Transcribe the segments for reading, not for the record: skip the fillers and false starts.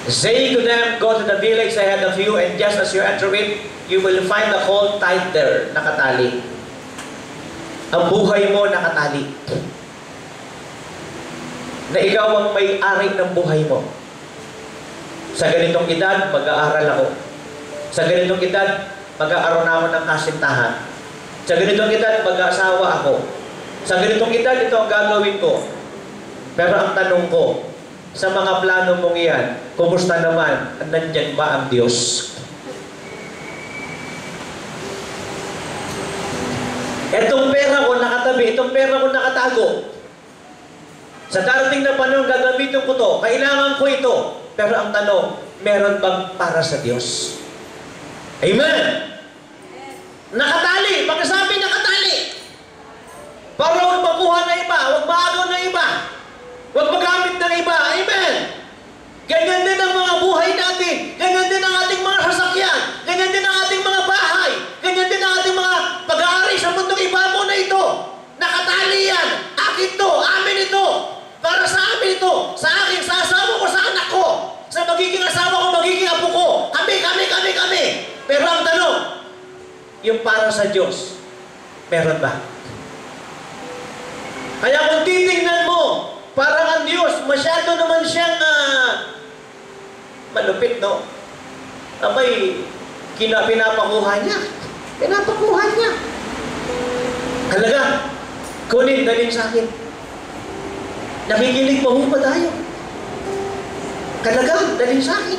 Say to them, go to the village ahead of you, and just as you enter it, you will find the colt tied there, nakatali. Ang buhay mo nakatali. Na ikaw ang may-ari ng buhay mo. Sa ganitong edad, mag-aaral ako. Sa ganitong edad, mag-aaral na ako ng kasintahan. Sa ganitong edad, mag-aasawa ako. Sa ganitong edad, ito ang gagawin ko. Pero ang tanong ko, sa mga plano mong iyan, kumusta naman? Nandyan ba ang Diyos? Itong pera ko nakatabi, itong pera ko nakatago. Sa darating na panahon, gagamitin ko to. Kailangan ko ito. Pero ang tanong, meron bang para sa Diyos? Amen! Nakatali. Pagkasabi nakatali. Para huwag makuha na iba, huwag maagaw na iba. Huwag magamit ng iba. Amen! Ganyan din ang mga buhay natin. Ganyan din ang ating mga sasakyan. Ganyan din ang ating mga bahay. Ganyan din ang ating mga pag-aari sa mundong ibabaw na ito. Nakatali yan. Akin to. Amin ito. Para sa amin ito. Sa akin, sa asawa ko, sa anak ko. Sa magiging asawa ko, magiging apo ko. Kami. Pero ang tanong, yung para sa Diyos, meron ba? Kaya kung titingnan mo, parang ang Diyos, masyado naman siyang malupit, no? Abay, pinapakuha niya. Pinapakuha niya. Halaga, kunin, dalhin sa akin. Nakikinig pa ho ba tayo? Halaga, dalhin sa akin.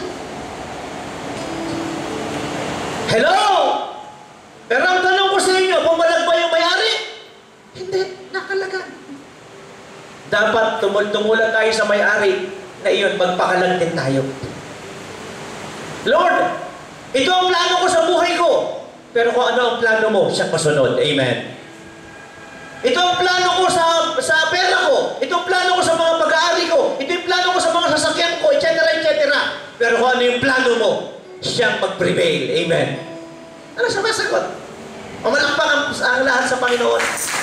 Hello! Pero ang tanong ko sa inyo, pumalag ba yung may-ari? Hindi, nakalaga. Dapat tumula tayo sa may-ari na iyon, magpakalag din tayo. Lord, ito ang plano ko sa buhay ko. Pero kung ano ang plano mo, siya pasunod. Amen. Ito ang plano ko sa pera ko. Ito ang plano ko sa mga pag-aari ko. Ito yung plano ko sa mga sasakyan ko, etc. Pero kung ano yung plano mo, siyang mag-prevail. Amen. Ano sa masagot? Mamalakpak ang lahat sa Panginoon.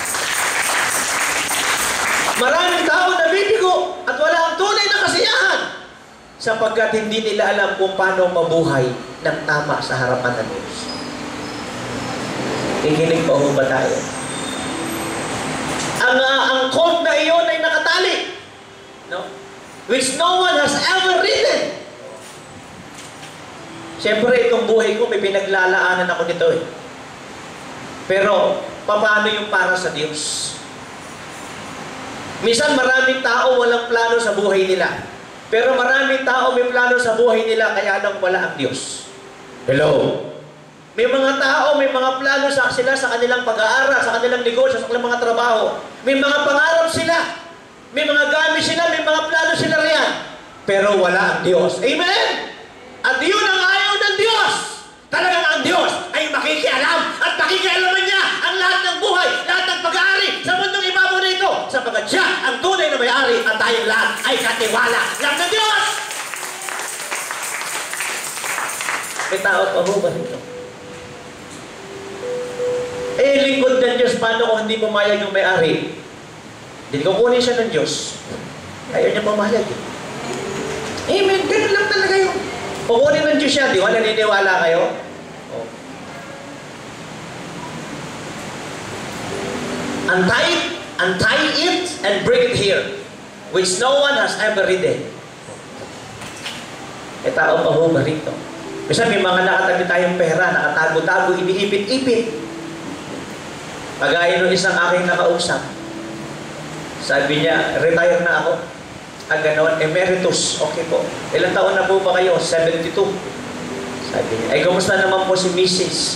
Maraming tao nabibigo at wala ang tunay na kasiyahan sapagkat hindi nila alam kung paano mabuhay ng tama sa harapan ng Diyos. Ikinig pa ba tayo? Ang colt na iyon ay nakatali, no? Which no one has ever ridden. Siyempre, itong buhay ko, may pinaglalaanan ako nito eh. Pero, paano yung para sa Diyos? Minsan maraming tao walang plano sa buhay nila. Pero maraming tao may plano sa buhay nila kaya lang wala ang Diyos. Hello? May mga tao, may mga plano sila sa kanilang pag-aaral, sa kanilang negosyo, sa kanilang mga trabaho. May mga pangarap sila. May mga gamit sila, may mga plano sila riyan. Pero wala ang Diyos. Amen? At yun ang ayaw ng Diyos. Talagang ang Diyos ay makikialam at makikialaman niya ang lahat ng buhay, lahat ng pag-aari sa mundong ibabaw na ito. Sapagkat siya ang tunay na may-ari at tayong lahat ay katiwala lang ng Diyos. May tao pa ho ba nito? Lingkod ng Diyos, paano kung hindi pumayag yung may-ari? Hindi ko kunin siya ng Diyos. Ayaw niya pumayag eh. Amen. Ganun lang talaga yun. Kukunin ng Diyos siya, di ba? Naniniwala kayo? Oh. Untie it and bring it here, which no one has ever ridden. Tao pa ho ba rito? Kasi may mga nakatabi tayong pera, nakatago-tago, iniipit-ipit. Pagaya nung isang aking nakausap, sabi niya, retire na ako. Ganon, emeritus. Okay po. Ilang taon na po ba kayo? 72. Sabi niya, ay kumusta naman po si Mrs.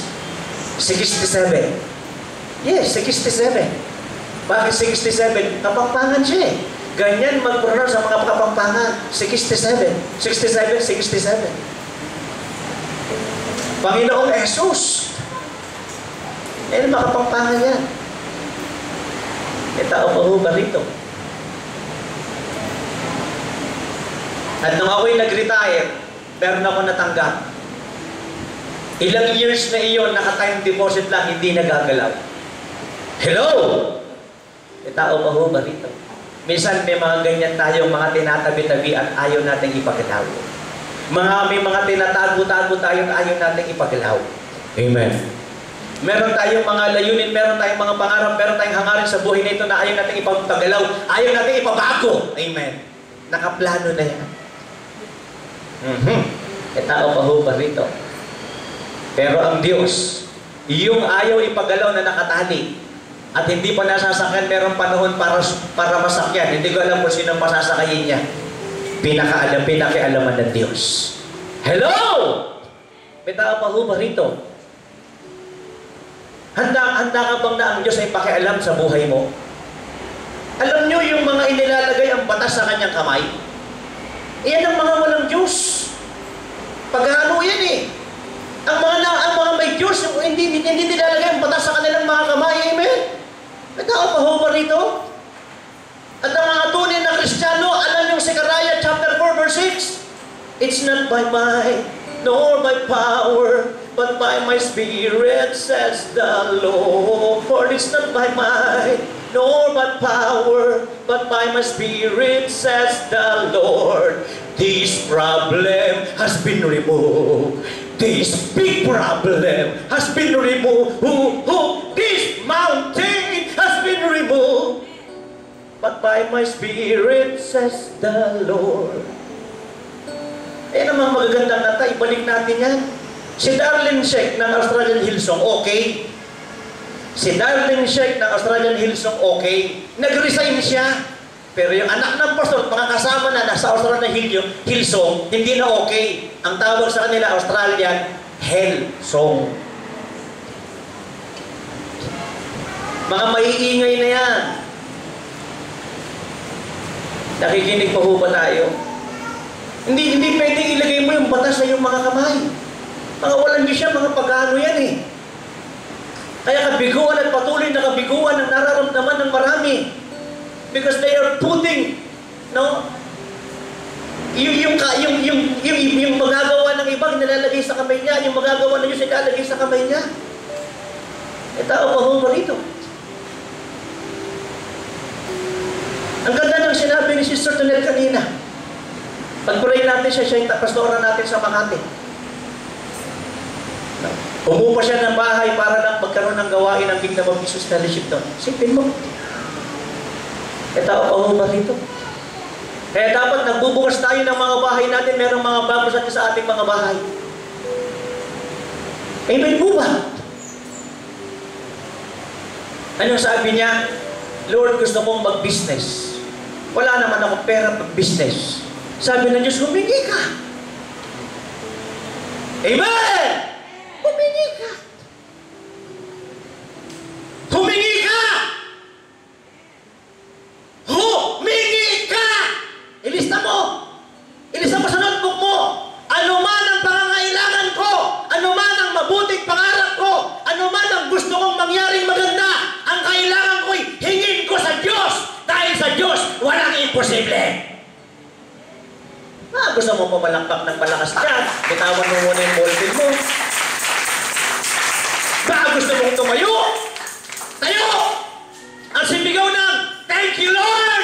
67. Yes, 67. Bakit 67? Kapampangan siya eh. Ganyan mag-pronounce sa mga kapampangan. 67. 67, 67. Panginoong Jesus. Makapampangan yan. Tao pa ho ba rito? At nung ako'y nag-retire, meron ako natanggap. Ilang years na iyon, naka-time deposit lang, hindi nagagalaw. Hello? Tao pa ho ba rito? Minsan may mga ganyan tayong mga tinatabi-tabi at ayaw natin ipagalaw. May mga tinatago-tago tayo na ayaw natin ipagalaw. Amen. Meron tayong mga layunin, meron tayong mga pangarap, meron tayong hangarin sa buhay na ito na ayaw natin ipagalaw, ayaw natin ipabago. Amen. Nakaplano na yan. E tao pa ho ba rito? Pero ang Diyos, yung ayaw ipagalaw na nakatali at hindi pa nasasakyan, merong panahon para masakyan. Hindi ko alam kung sino pasasakayin niya. Pinakialaman ng Diyos. Hello! May tao pa ho ba rito? Handa ka bang na ang Diyos ay pakialam sa buhay mo? Alam nyo yung mga inilalagay ang batas sa kanyang kamay? Iyan ang mga walang Diyos. Pag-ano yan eh. Ang mga may Diyos, hindi nilalagay ang batas sa kanilang mga kamay. Amen? May tao pa ho ba rito? At ang mga tunay na Kristiyano, alam yung Zechariah chapter 4 verse 6, it's not by might, nor by power, but by my Spirit, says the Lord. It's not by might, nor by power, but by my Spirit, says the Lord. This problem has been removed. This big problem has been removed. This mountain has been removed. But by my Spirit, says the Lord. Eh namang magagandang kanta, ibalik natin yan. Si Darlene Sheik ng Australian Hillsong, okay. Si Darlene Sheik ng Australian Hillsong, okay. Nag-resign siya. Pero yung anak ng pastor, mga kasama na nasa Australian Hillsong, hindi na okay. Ang tawag sa kanila, Australian Hillsong. Mga maiingay na yan. Nakikinig pa ho ba tayo? Hindi pwedeng ilagay mo yung batas sa iyong mga kamay. Mga walang Diyos, mga pag-ano yan eh. Kaya kabiguan at patuloy na kabiguan ang nararamdaman ng marami. Because they are putting, no? Yung magagawa ng iba, nilalagay sa kamay niya. Yung magagawa ng Diyos, nilalagay sa kamay niya. E tao pa ho ba rito? Ang ganda ng sinabi ni Sister Tonel kanina. Pag-pray natin siya yung pastora natin sa Makati. Umupa siya ng bahay para lang magkaroon ng gawain ng Kingdom of Jesus Fellowship doon. Sipin mo. E tao pa ho ba rito? Kaya dapat nagbubukas tayo ng mga bahay natin, merong mga bago sa ating mga bahay. Amen po ba? Anong sabi niya? Lord, gusto kong mag-business. Wala naman akong pera pag-business. Sabi ng Diyos, humingi ka. Amen! Humingi ka. Humingi ka! Humingi ka! Ilista mo. Ilista mo sa notebook mo. Ano man ang pangangailangan ko, ano man ang mabuting pangarap ko, ano man ang gusto kong mangyaring maganda, ang kailangan ko'y hingin ko sa Diyos. Dahil sa Diyos, walang imposible. Gusto mo pumalakpak ng malakas dyan, bitawan mo muna yung ballpen mo. Gusto mong tumayo? Tayo! Ang sibigaw ng, thank you, Lord!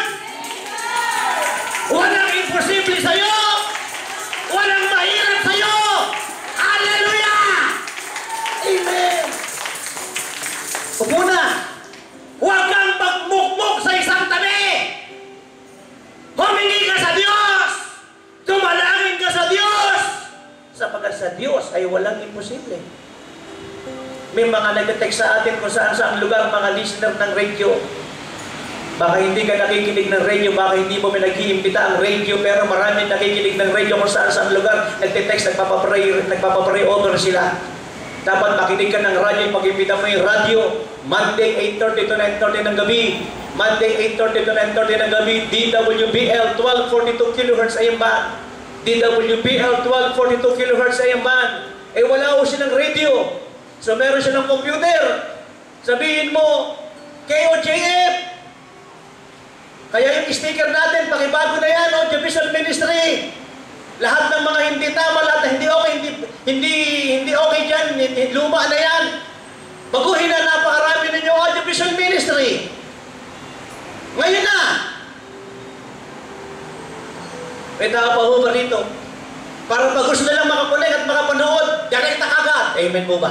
Walang imposible sa'yo! Walang mahirap sa'yo! Hallelujah! Amen! Upo na! Huwag kang magmukmuk sa isang tabi! Humingi ka sa Diyos! Tumalangin ka sa Diyos! Sapagkat sa Diyos ay walang imposible. May mga nag-text sa atin kung saan-saan lugar, mga listener ng radio. Baka hindi ka nakikinig ng radio, baka hindi mo may nag-iimbita ang radio, pero maraming nakikinig ng radio kung saan-saan lugar, nagte-text, nagpapapray over sila. Dapat makinig ka ng radio, pag-imbita mo yung radio, Monday 8:30 to 9:30 ng gabi, Monday 8:30 to 9:30 ng gabi, DWBL 1242 kHz AM band. DWBL 1242 kHz AM band. Eh wala ko silang radio. So meron silang computer. Sabihin mo, KOJF. Kaya yung sticker natin, pakibago na yan, Audiovisual Ministry. Lahat ng mga hindi tama, lahat na hindi okay dyan, luma na yan. Baguhin na, napakarami ninyo Audiovisual Ministry. Ngayon na. May tao pa ho ba rito? Para pag gusto nilang makakunik at makapanood, direkta kagad. Amen po ba?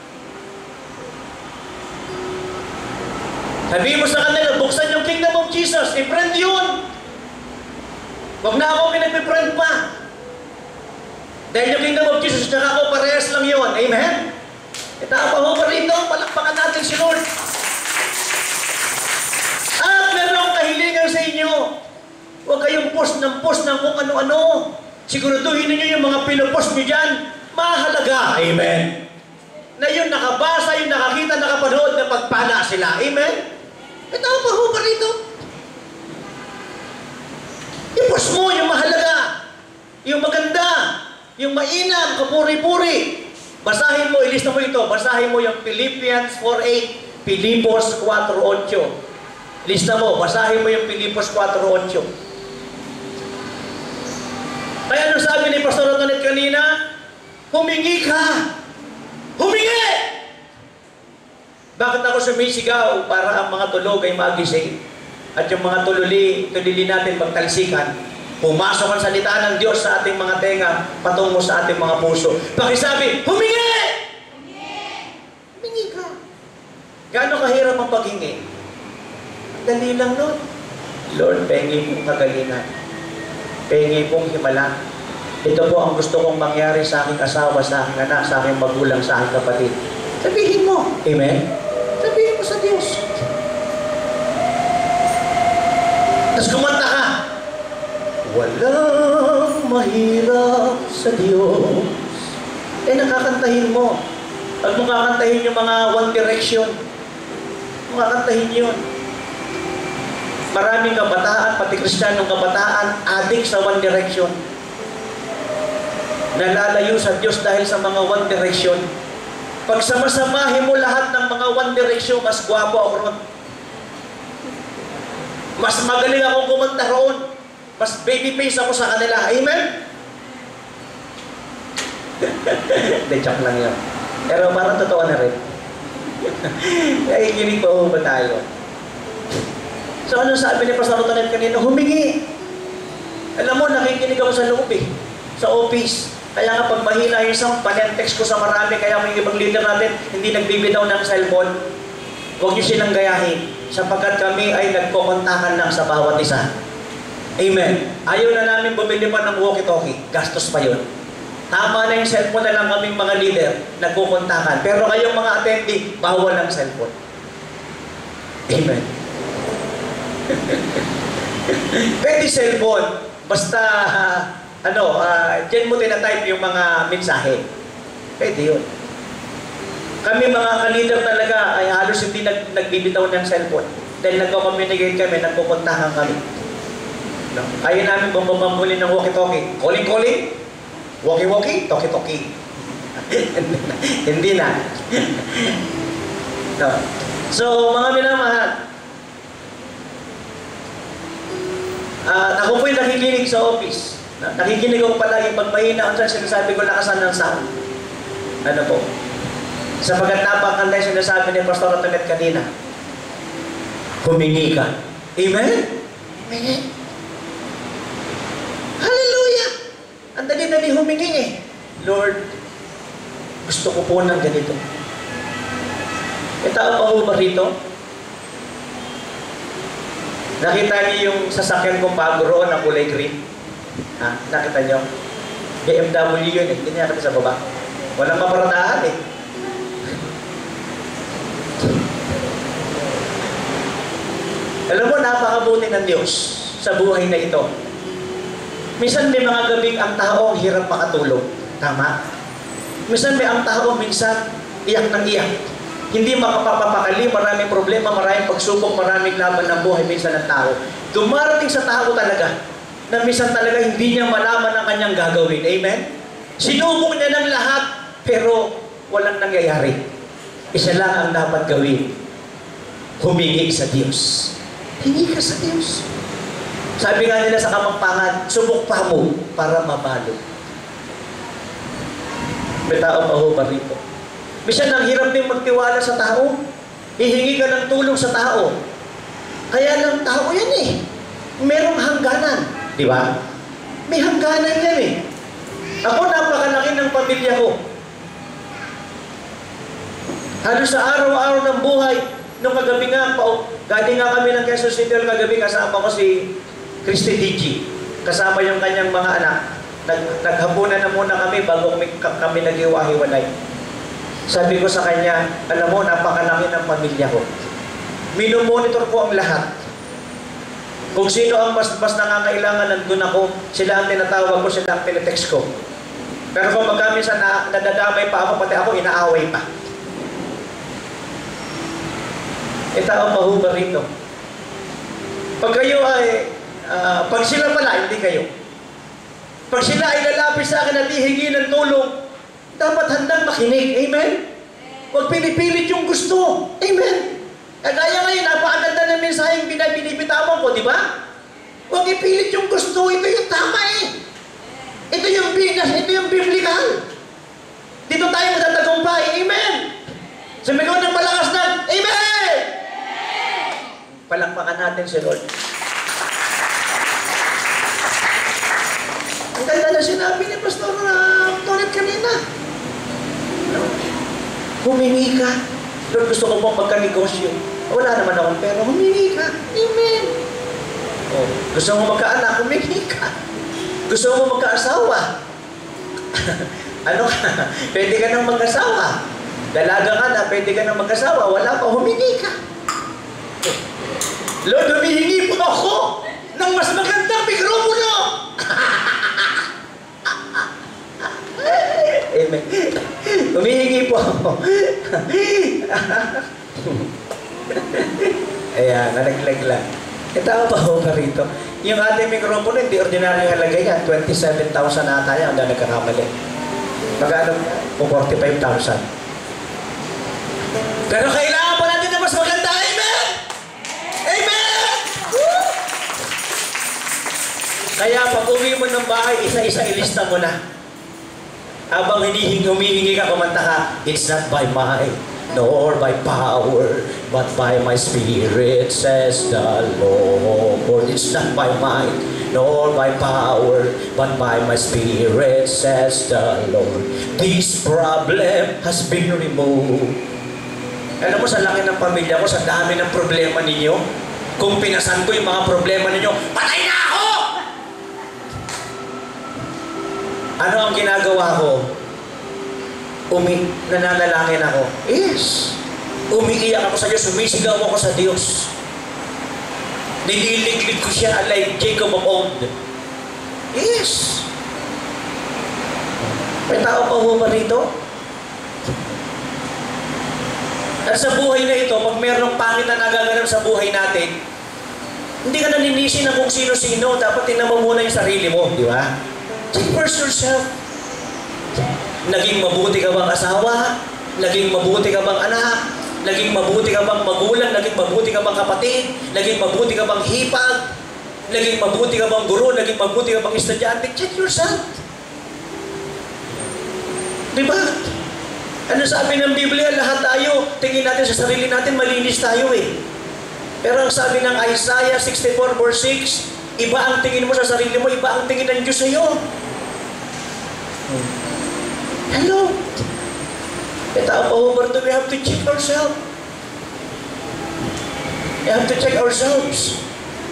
Sabihin mo sa kanila, buksan yung Kingdom of Jesus. I-friend yun. Huwag na ako pinag-friend pa. Dahil yung Kingdom of Jesus, tsaka ako parehas lang yun. Amen? Itaapa ho pa rito, palakpakan natin si Lord. At meron akong kahilingan sa inyo. Huwag kayong post ng kung ano-ano. Siguraduhin ninyo yung mga pinupost nyo dyan, mahalaga. Amen? Na yung nakabasa, yung nakakita, nakapanood, na pagpala sila. Amen? Itaapa ho pa rito. I-post mo yung mahalaga, yung maganda, yung mainam, kapuri-puri. Basahin mo, ilista mo ito. Basahin mo yung Philippians 4:8, Filipos 4:8. Lista mo, basahin mo yung Filipos 4:8. Kaya ano sabi ni Pastor Antoinette kanina? Humingi ka! Humingi! Bakit ako sumisigaw para ang mga tulog ay magising? At yung mga tulili natin magtalsikan, pumasok ang salita ng Diyos sa ating mga tenga, patungo sa ating mga puso. Pakisabi, humingi! Humingi ka. Gaano kahirap ang paghingi? Dali lang nun. Lord, pengi pong kagalingan. Pengi pong himala. Ito po ang gusto kong mangyari sa aking asawa, sa aking anak, sa aking magulang, sa aking kapatid. Sabihin mo. Amen? Sabihin mo sa Diyos. Tapos kumanta ka. Walang mahirap sa Diyos. Eh, nakakantahin mo. Pag mo kakantahin yung mga One Direction, makakantahin yun. Maraming kabataan, pati Kristiyanong kabataan, adik sa One Direction. Nalalayo sa Diyos dahil sa mga One Direction. Pag samasamahin mo lahat ng mga One Direction, mas gwapo ako ron. Mas magaling akong kumanta roon. Mas baby face ako sa kanila. Amen? Hindi, joke lang yun. Pero parang totoo na rin. Nakikinig pa ba tayo? So ano sabi ni Pastor Antoinette kanina? Humingi. Alam mo, nakikinig ako sa loob eh. Sa office. Kaya nga pag mahina yung isang panentext ko sa marami, kaya may ibang leader natin, hindi nagbibitaw ng cellphone. Huwag niyo silang gayahin. Sapagkat kami ay nagkukontakan lang sa bawat isa. Amen. Ayaw na namin bumili pa ng walkie-talkie. Gastos pa yun. Tama na yung cellphone na lang kaming mga leader, nagkukontakan. Pero kayong mga attendee, bawal ang cellphone. Amen. Pwede cellphone, basta, dyan mo tinatype yung mga mensahe. Pwede yun. Kami mga ka-leader talaga ay halos hindi nagbibitaw ng cellphone. Dahil nagko-communicate kami, nagkukontakan kami. No? Ayaw namin bambambambulin ng walkie-talkie. Calling-calling, walkie-walkie, talkie-talkie. Hindi na. No. So, mga minamahal, ako po'y nakikinig sa office. Nakikinig ako palagi pag mahina ako dyan, sinasabi ko lakasan ng sound. Ano po? Sapagat napakanda yung sinasabi ni Pastor Antoinette kanina, humingi ka. Amen? Humingi. Hallelujah! Ang dali-dali humingi eh. Lord, gusto ko po ng ganito. May tao pa ho ba rito? Nakita niyo yung sasakyan kong bago roon na kulay green? Ha? Nakita niyo? BMW yun eh. Hindi niya nakita sa baba. Walang paparadahan eh. Alam mo, napakabuti ng Diyos sa buhay na ito. Minsan may mga gabing ang tao ang hirap makatulog. Tama? Minsan may ang tao minsan iyak ng iyak. Hindi makapapakali, maraming problema, maraming pagsubok, maraming laban ng buhay minsan ng tao. Dumarating sa tao talaga na minsan talaga hindi niya malaman ang kanyang gagawin. Amen? Sinubok niya ng lahat, pero walang nangyayari. Isa lang ang dapat gawin. Humingi sa Diyos. Hingi ka sa Diyos. Sabi nga nila sa Kapampangan, subok pa mo para mabalo. May tao pa ho ba rito? Minsan ang hirap din magtiwala sa tao. Hihingi ka ng tulong sa tao. Kaya ng tao yan eh. Merong hangganan. Di ba? May hangganan yan eh. pamilya ko. Halos sa araw-araw ng buhay, nung kagabi nga, galing nga kami ng Quezon City kagabi, kasama ko si Christy DG. Kasama yung kanyang mga anak. Naghapunan na muna kami bago kami nag-iwahiwalay. Sabi ko sa kanya, alam mo, napakalaki ng pamilya ko. Minomonitor ko ang lahat. Kung sino ang mas nangangailangan, nandun ako. Sila ang tinatawag ko, sila ang pinetext ko. Pero kung magkaminsan nadadamay pa ako, pati ako inaaway pa. Tao mahuba rito. Pag kayo ay, pag sila pala, hindi kayo. Pag sila ay lalapit sa akin at hihingi ng tulong, dapat handang makinig. Amen? Huwag pinipilit yung gusto. Amen? Kagaya ngayon, napakaganda na mensaheng binibitawan ko, di ba? Huwag ipilit yung gusto. Ito yung tama eh. Ito yung biblical. Dito tayo matatagumpay. Amen? Sumigaw ng malakas na, Amen! Palakpakan natin si Lord. Ang ganda na sinabi ni Pastor Tonet kanina. Humingi ka. Lord, gusto ko pong magka-negosyo. Wala naman akong pera. Humingi ka. Amen. Oh, gusto mo magka-anak? Humingi ka. Gusto mo magka-asawa? Ano ka? Pwede ka nang mag-asawa. Dalaga ka na, pwede ka nang mag-asawa. Wala pa, humingi ka. Lord, humihingi po ako ng mas magandang mikropono. Amen. Humihingi po ako. Ayan, nalaglag lang. Tao pa ako ka rito. Yung ating mikropono, hindi ordinaryo halaga yan. 27,000 ata yan, ang nagkakamali. Magkano? 45,000. Pero kailangan pa natin na mas maganda. Amen! Amen! Woo! Kaya pag uwi mo ng bahay, isa-isa ilista mo na. Habang humihingi ka, kumanta ka, it's not by might, nor by power, but by my spirit, says the Lord. It's not by might, nor by power, but by my spirit, says the Lord. This problem has been removed. Alam mo, sa laki ng pamilya ko, sa dami ng problema ninyo, kung pinasan ko yung mga problema ninyo, patay na ako! Ano ang ginagawa ko? Nananalangin ako. Yes. Umiiyak ako sa Diyos, sumisigaw ako sa Diyos. Nililiglig ko siya like Jacob of old. Yes. May tao pa ho ba rito? At sa buhay na ito, pag mayroong pangit na nagaganap sa buhay natin, hindi ka naninisi na kung sino-sino, dapat tingnan mo muna yung sarili mo, di ba? Check first yourself. Naging mabuti ka bang asawa? Naging mabuti ka bang anak? Naging mabuti ka bang magulang? Naging mabuti ka bang kapatid? Naging mabuti ka bang hipag? Naging mabuti ka bang guro? Naging mabuti ka bang estudyante? Check yourself. Di ba? Ano sabi ng Biblia? Lahat tayo, tingin natin sa sarili natin, malinis tayo eh. Pero ang sabi ng Isaiah 64 verse 6, iba ang tingin mo sa sarili mo, iba ang tingin ng Diyos sa iyo. Hello? Tao pa Huberto, we have to check ourselves. We have to check ourselves.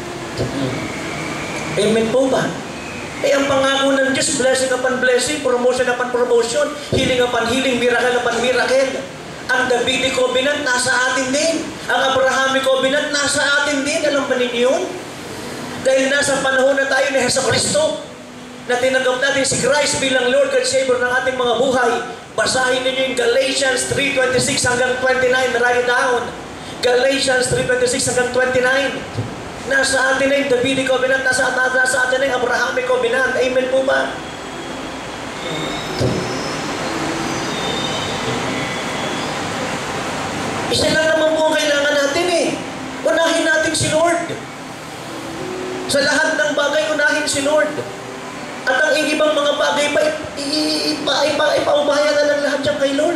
Amen po ba? Eh, ang pangako ng Diyos, blessing upon blessing, promotion upon promotion, healing upon healing, miracle upon miracle. Ang Davidic covenant, nasa atin din. Ang Abrahamic covenant, nasa atin din. Alam ba ninyo yun? Dahil nasa panahon na tayo ni Jesucristo, na tinanggap natin si Christ bilang Lord and Savior ng ating mga buhay. Basahin ninyo yung Galatians 3:26 hanggang 29, write it down. Galatians 3:26 hanggang 29. Nasa atin na yung Davidic covenant, nasa atin na yung Abrahamic covenant. Amen po ba? Isa lang naman po ang kailangan natin eh. Unahin natin si Lord. Sa lahat ng bagay, unahin si Lord. At ang ibang mga bagay pa, ipaubahayan na lang lahat yan kay Lord.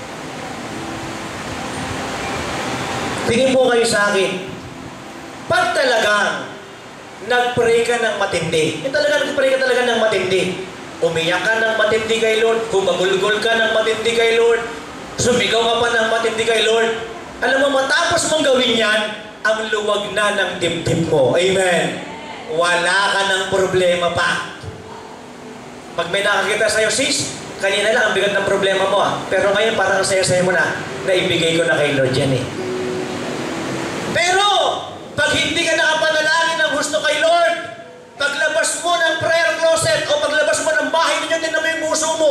Tingin po kayo sa akin. Pag talagang nag-pray ka ng matindi, talaga nag-pray ka talaga ng matindi, umiyak ka ng matindi kay Lord, humagulgol ka ng matindi kay Lord, sumigaw ka pa ng matindi kay Lord, alam mo, matapos mong gawin yan, ang luwag na ng dibdib mo. Amen. Wala ka ng problema pa. Pag may nakakita sa'yo, sis, kanina lang ang bigat ng problema mo pero ngayon parang saya-saya mo na ibigay ko na kay Lord yan Pero, pag hindi ka nakapanalangin ng gusto kay Lord, paglabas mo ng prayer closet o paglabas mo ng bahay ninyo, tinan mo yung puso mo.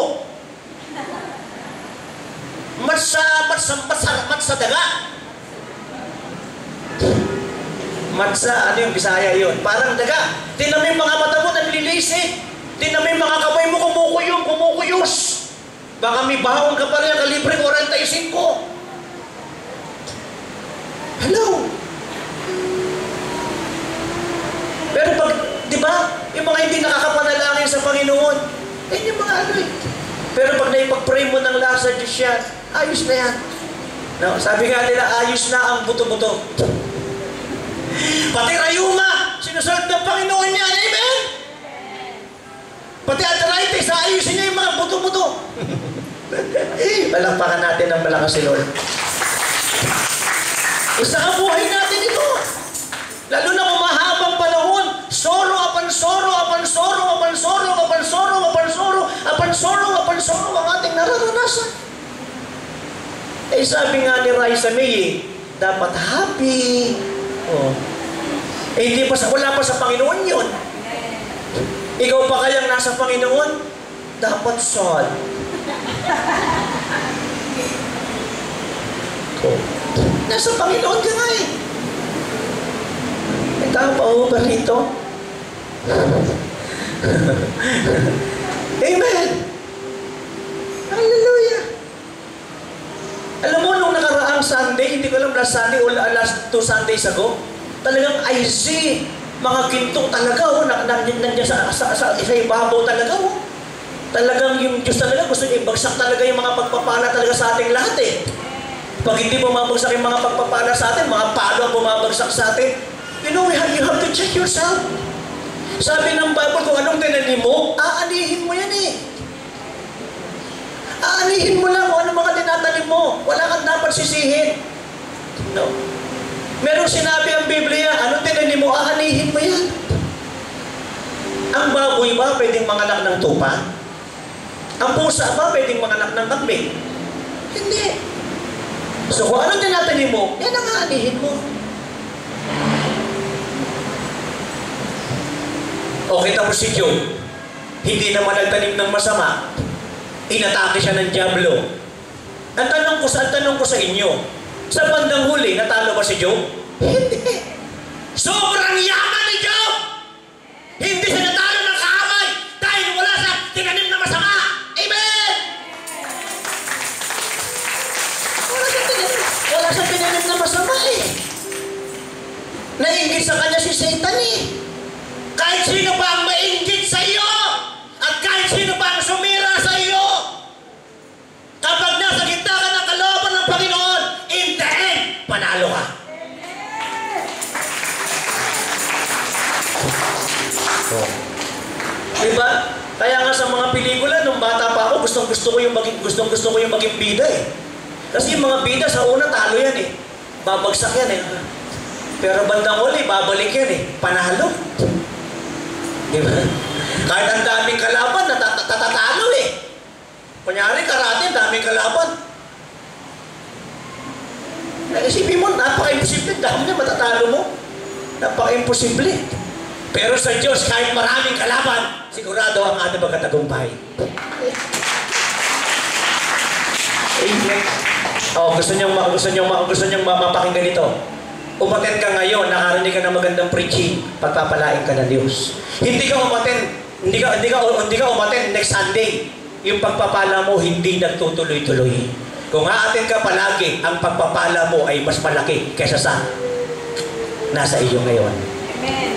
Mat sa daga. Ano yung Bisaya yun? Parang daga. Tinan mo yung mga mata mo, naglilisi. Tinan mo yung mga kamay mo, kumukuyos. Baka may bahon ka pa rin, kalibre 45. Hello? Pero pag, di ba, yung mga hindi nakakapanalangin sa Panginoon, yung mga Pero pag naipag-pray mo ng lasa Diyos yan, ayos na yan. No? Sabi nga nila, ayos na ang buto-buto. Pati rayuma, sinusunod ng Panginoon yan. Amen? Pati arthritis, ayusin niya yung mga buto-buto. Palakpakan natin ang malakas si Lord. Isa ang buhay natin ito. Lalo na kung mahabang panahon, sorrow upon sorrow, upon sorrow, upon sorrow, upon sorrow, upon sorrow, upon sorrow, upon sorrow ang ating nararanasan. Sabi nga ni Raisa May, dapat happy. Hindi pa wala pa sa Panginoon yun. Ikaw pa kayang nasa Panginoon, dapat sad. Nasa Panginoon ka nga May tao pa ba rito? Amen! Hallelujah! Alam mo, nung nakaraang Sunday, hindi ko alam last Sunday o last 2 Sundays ago, talagang I see mga ginto talaga, nandiyan sa ibabaw talaga. Talagang yung Diyos talaga, gusto niya ibagsak talaga yung mga pagpapala talaga sa ating lahat Pag hindi bumabagsak yung mga pagpapala sa atin, mga palo ang bumabagsak sa atin, you know, you have to check yourself. Sabi ng Bible, kung anong tinanim mo, aanihin mo yan Aanihin mo lang kung anong mga tinatanim mo. Wala kang dapat sisihin. No. Merong sinabi ang Biblia, anong tinanim mo, aanihin mo yan. Ang baboy ba pwedeng manganak ng tupa? Ang pusa ba pwedeng manganak ng kambing? Hindi. So kung anong tinatanim mo, yan ang aanihin mo. O kita mo si Job, hindi naman nagtanim ng masama, inatake siya ng dyablo. Ang tanong ko sa inyo, sa bandang huli, natalo ba si Job? Hindi. Sobrang yaman ni Job! Hindi siya natalo ng kahamay dahil wala sa tinanim na masama. Amen! Wala sa tinanim na masama Nainggit sa kanya si Satan Kahit sino pa ang mainggit sa iyo at kahit sino pa ang sumira sa iyo, kapag nasa gitna ka ng kalooban ng Panginoon, in the end, panalo ka. Diba? Kaya nga sa mga pelikula, nung bata pa ako, gustong-gusto ko yung maging bida Kasi yung mga bida sa una, talo yan Babagsak yan Pero bandang huli, babalik yan Panalo. Diba? Kahit ang daming kalaban, natatalo Kunyari, karate, daming kalaban. Naisipin mo, napaka-imposible. Dahil niya matatalo mo. Napaka-imposible. Pero sa Diyos, kahit maraming kalaban, sigurado ang ating magkatagumpay. Amen. Gusto niyong mapakinggan ito. Umaten ka ngayon, nakarinig ka ng magandang preaching, pagpapalain ka ng Diyos. Hindi ka umaten next Sunday. Yung pagpapala mo hindi nagtutuloy-tuloy. Kung aatin ka palagi, ang pagpapala mo ay mas malaki kaysa sa nasa iyo ngayon. Amen.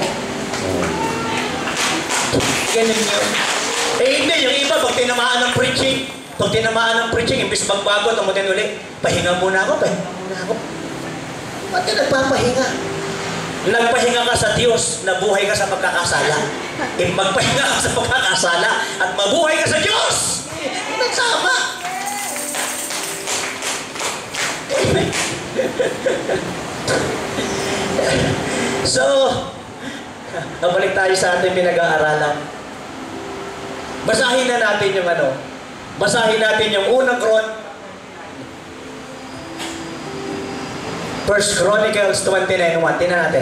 Ganun yun. Hindi, yung iba, pag tinamaan ng preaching, imbis magbago, tumutin ulit, pahinga muna ako. Ba't ka nagpapahinga? Nagpahinga ka sa Diyos, nabuhay ka sa pagkakasala. Magpahinga ka sa pagkakasala at mabuhay ka sa Diyos. Nagsama. So, nabalik tayo sa ating pinag-aaralan. Basahin na natin yung basahin natin yung unang First Chronicles 29:1. Tingnan natin.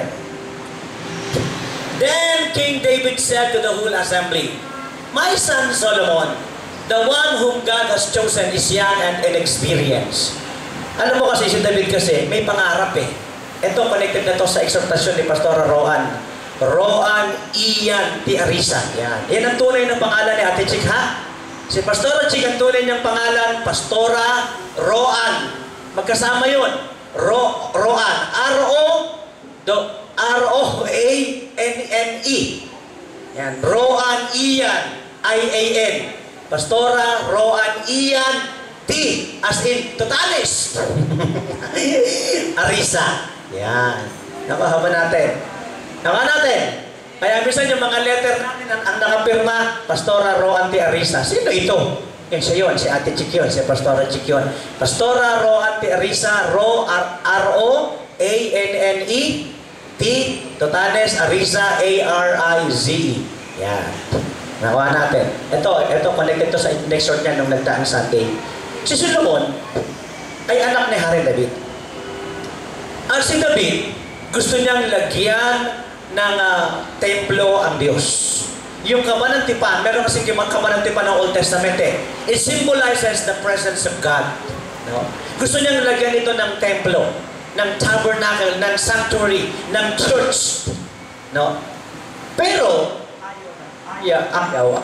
Then King David said to the whole assembly, "My son Solomon, the one whom God has chosen is young and inexperienced." Alam mo kasi si David kasi may pangarap eh. Ito connected na to sa exhortasyon ni Pastora Roan. Roan Ian Tiarisa. Yan. Yan ang tunay na pangalan ni Ate Chick, ha? Si Pastora Chick, ang tunay niyang pangalan, Pastora Roan. Magkasama yun. Roan. R-O-A-N-N-E. Yan. Roan Ian. I-A-N. Pastora Roan Ian T. As in, totalis. Arisa. Yan. Nakahaba natin. Kaya minsan yung mga letter natin ang nakapirma, Pastora Roan T. Arisa. Sino ito? Yan siya yun, si Ate Chick yun, si Pastora Chick yun. Pastora Roan T. Arisa, R-O-A-N-N-E, T, Totanes, Arisa, A-R-I-Z-E. Yan. Nakuha natin. Ito, connected to sa next short niya nung nagdaang Sunday. Si Solomon ay anak ni Hari David. At si David, gusto niyang lagyan ng templo ang Diyos. Yung kabanantipan, meron kasi kabanantipan ng Old Testament eh. It symbolizes the presence of God. No? Gusto niyang lagyan ito ng templo, ng tabernacle, ng sanctuary, ng church. No? Pero, ayaw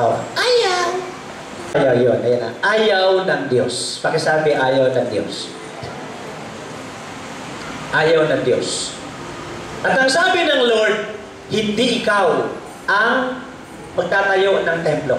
yun, ayan na. Ayaw ng Diyos. Pakisabi, ayaw ng Diyos. Ayaw ng Diyos. At ang sabi ng Lord, hindi ikaw ang magtatayo ng templo.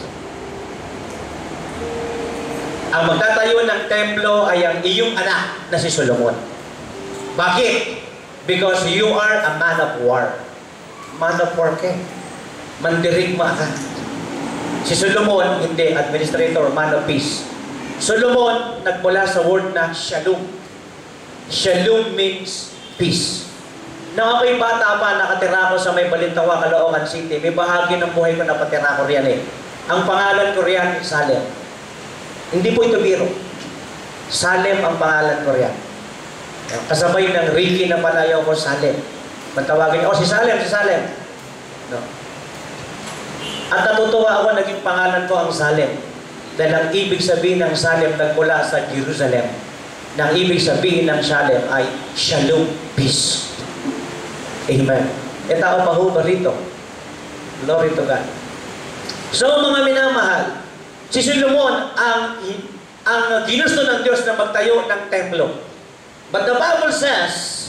Ang magtatayo ng templo ay ang iyong anak na si Solomon. Bakit? Because you are a man of war. Man of war ka. Mandirigma ka. Si Solomon, hindi, administrator, man of peace. Solomon, nagmula sa word na shalom. Shalom means peace. Nang ako'y bata pa, nakatira ko sa may Balintawa, Caloocan City. May bahagi ng buhay ko na patira ko riyan eh. Ang pangalan ko riyan, Salem. Hindi po ito biro. Salem ang pangalan ko riyan. Kasabay ng Ricky na palayaw ko, Salem. Matawagin, si Salem. No. At natutuwa ako, naging pangalan ko ang Salem. Dahil ang ibig sabihin ng Salem nagmula sa Jerusalem. Nang ibig sabihin ng Salem ay Shalom, peace. Amen. E tao pa ho ba rito? Glory to God. So mga minamahal, si Solomon ang ginusto ng Diyos na magtayo ng templo. But the Bible says,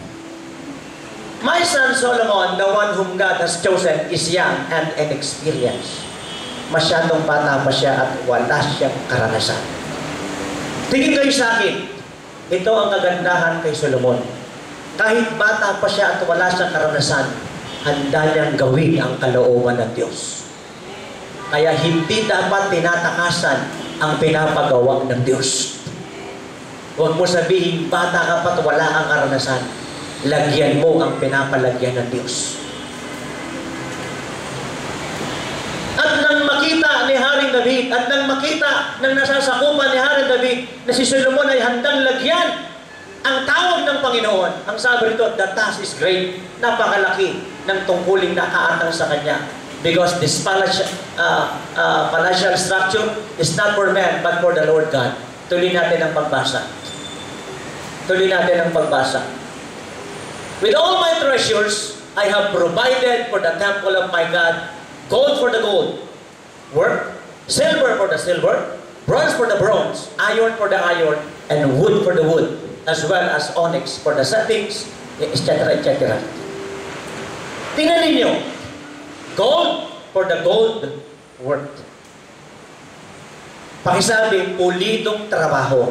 "My son Solomon, the one whom God has chosen, is young and inexperienced." Masyadong bata pa siya at wala siyang karanasan. Tingin kayo sa akin, ito ang kagandahan kay Solomon. Kahit bata pa siya at wala siyang karanasan, handa niyang gawin ang kalooban ng Diyos. Kaya hindi dapat tinatakasan ang pinapagawa ng Diyos. Huwag mo sabihin, bata ka pa't wala kang karanasan. Lagyan mo ang pinapalagyan ng Diyos. At nang makita ni Haring David, at nang makita ng nasasakupan ni Haring David na si Solomon ay handang lagyan ang tawag ng Panginoon, ang sabi rito, the task is great, napakalaki ng tungkuling nakaatang sa Kanya. Because this palatial structure is not for man, but for the Lord God. Tuloy natin ang pagbasa. With all my treasures, I have provided for the temple of my God, gold for the gold, silver for the silver, bronze for the bronze, iron for the iron, and wood for the wood, as well as onyx for the settings, etc., etc. Tingnan ninyo, gold for the gold work. Pakisabi, pulidong trabaho.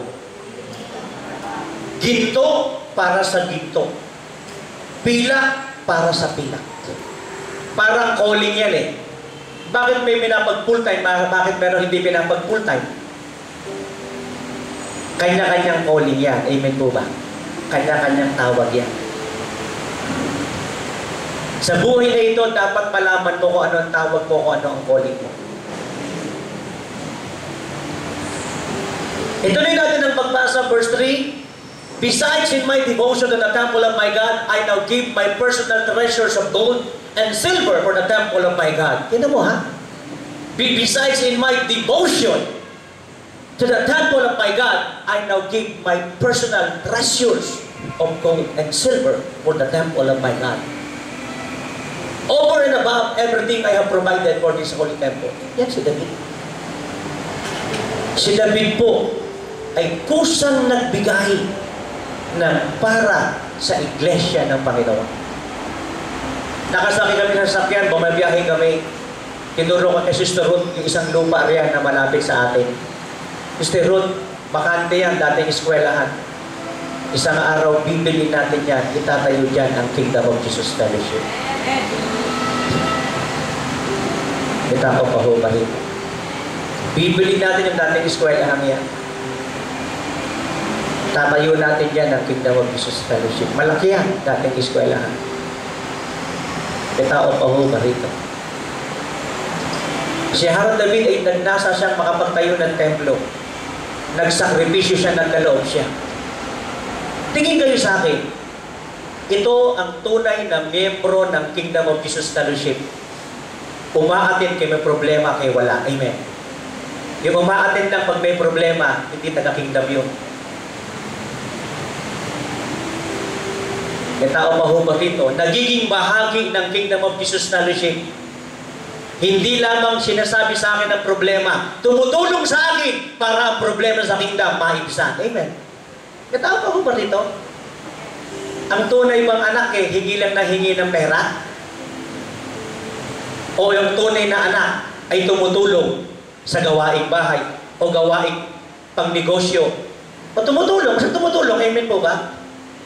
Ginto para sa ginto. Pilak para sa pilak. Parang calling yan eh. Bakit may pinapag full time? Bakit meron hindi pinapag full time? Kanya-kanyang calling yan. Amen po ba? Kanya-kanyang tawag yan. Sa buhay na ito, dapat malaman mo kung ano ang tawag mo, kung ano ang calling mo. Ituloy natin ang pagbasa, verse 3. Besides in my devotion to the temple of my God, I now give my personal treasures of gold and silver for the temple of my God. Tignan mo ha? Besides in my devotion to the temple of my God, I now give my personal treasures of gold and silver for the temple of my God. Over and above everything I have provided for this holy temple. Yan si David. Si David po ay kusang nagbigay ng para sa iglesia ng Panginoon. Nakasakay kami sa sasakyan, bumabiyahe kami. Tinuro ko kay Sister Ruth yung isang lupa riyan na malapit sa atin. Sister Ruth, bakante yan, dating eskwelahan. Isang araw, bibili natin yan, itatayo dyan ang Kingdom of Jesus Fellowship. Kita ko pa ho, bahit. Bibili natin yung dating eskwelahan yan. Tatayo natin dyan ang Kingdom of Jesus Fellowship. Malaki yan, dating eskwelahan. Kita ko pa ho, bahit. Si Harold David ay nagnasa siyang makapagtayo ng templo. Nagsakripisyo siya, nagkaloob siya. Tingin kayo sa akin, ito ang tunay na miyembro ng Kingdom of Jesus Fellowship. Umaatin kay may problema, kay wala. Amen. Yung umaatin lang pag may problema, hindi taga-kingdom yun. May tao mahubag dito, nagiging bahagi ng Kingdom of Jesus Fellowship. Hindi lamang sinasabi sa akin ang problema, tumutulong sa akin para ang problema sa kingdom maibsan. Amen. May tao mahubag dito. Ang tunay bang anak hingi lang na hingi ng pera? O yung tunay na anak ay tumutulong sa gawaing bahay o gawaing pangnegosyo? O tumutulong? Kasi tumutulong, amen po ba?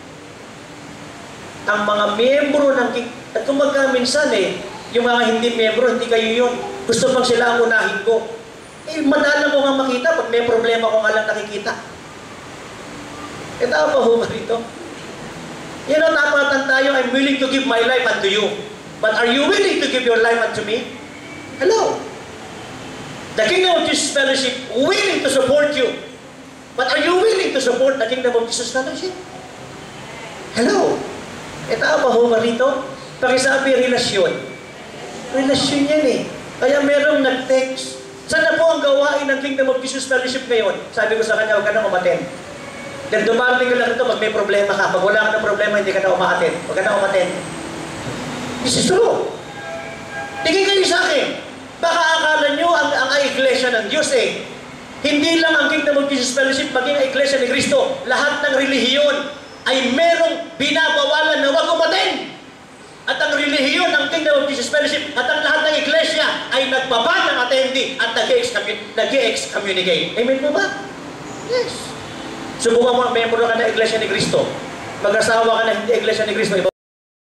Ang mga miyembro ng at kumbaga minsan yung mga hindi miyembro, hindi kayo yun. Gusto pang sila ang unahin ko. Madala mo nga makita pag may problema ko nga lang nakikita. Tao pa ho ba rito? Yan ang tapatan tayo, I'm willing to give my life unto you. But are you willing to give your life unto me? Hello? The Kingdom of Jesus Fellowship willing to support you. But are you willing to support the Kingdom of Jesus Fellowship? Hello? Tao pa ho ba rito? Pakisabi, relasyon. Relasyon yan Kaya merong nag-text. Saan na po ang gawain ng Kingdom of Jesus Fellowship ngayon? Sabi ko sa kanya, huwag ka na umaten. Dahil dumarating ka lang ito pag may problema ka. Pag wala ka ng problema, hindi ka na umaaten. Huwag ka na umaten. This is true. Tingin kayo sa akin. Baka akala nyo ang iglesia ng Diyos Hindi lang ang Kingdom of Jesus Fellowship, maging ang iglesia ni Cristo. Lahat ng relihiyon ay merong binabawalan na huwag umaten. At ang relihiyon ng Kingdom of Jesus Fellowship at ang lahat ng iglesia ay nagbaban ng attendee at nag-i-excommunicate. Amen po ba? Yes. Subukan mo, member ka na iglesia ni Cristo. Mag-asawa ka na hindi iglesia ni Cristo.